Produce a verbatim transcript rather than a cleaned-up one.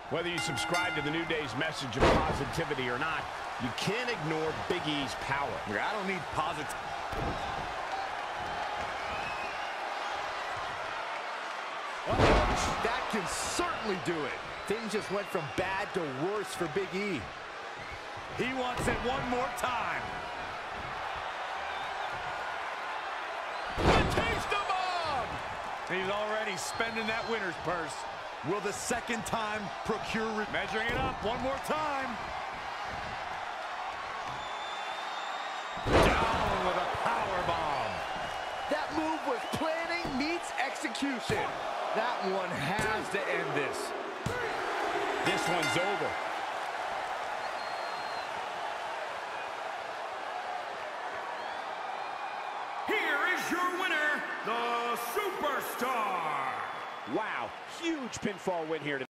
Whether you subscribe to the New Day's message of positivity or not, you can't ignore Big E's power. I don't need positive. Oh, that can certainly do it. Things just went from bad to worse for Big E. He wants it one more time. Batista bomb! He's already spending that winner's purse. Will the second time procure... Measuring it up one more time. Down with a power bomb. That move was planning meets execution. That one has to end this. This one's over. Here is your winner, the Superstar. Wow, huge pinfall win here today.